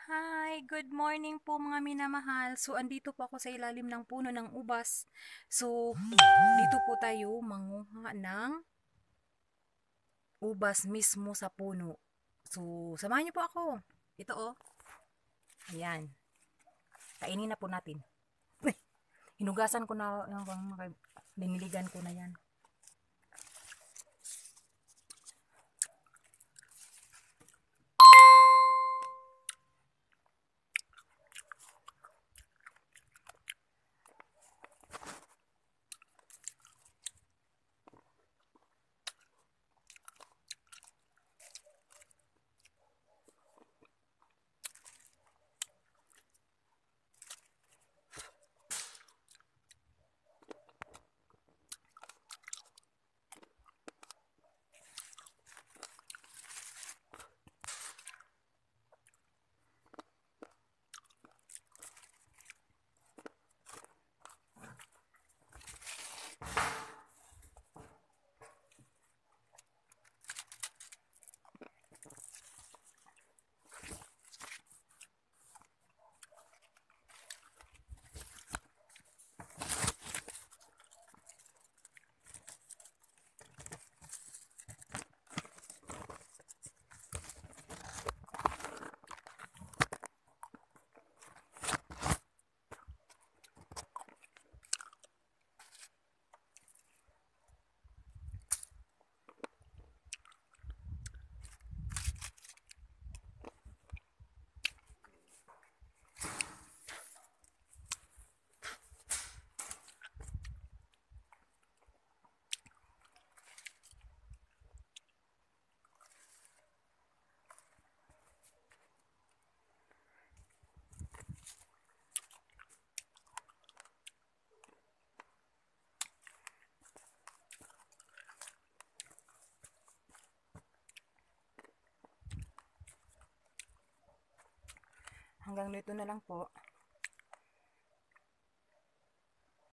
Hi, good morning po mga minamahal. So, andito po ako sa ilalim ng puno ng ubas. So, dito po tayo manguha ng ubas mismo sa puno. So, samahan niyo po ako. Ito oh. Ayan. Kainin na po natin. Hinugasan ko na, diniligan ko na yan. Hanggang dito na lang po.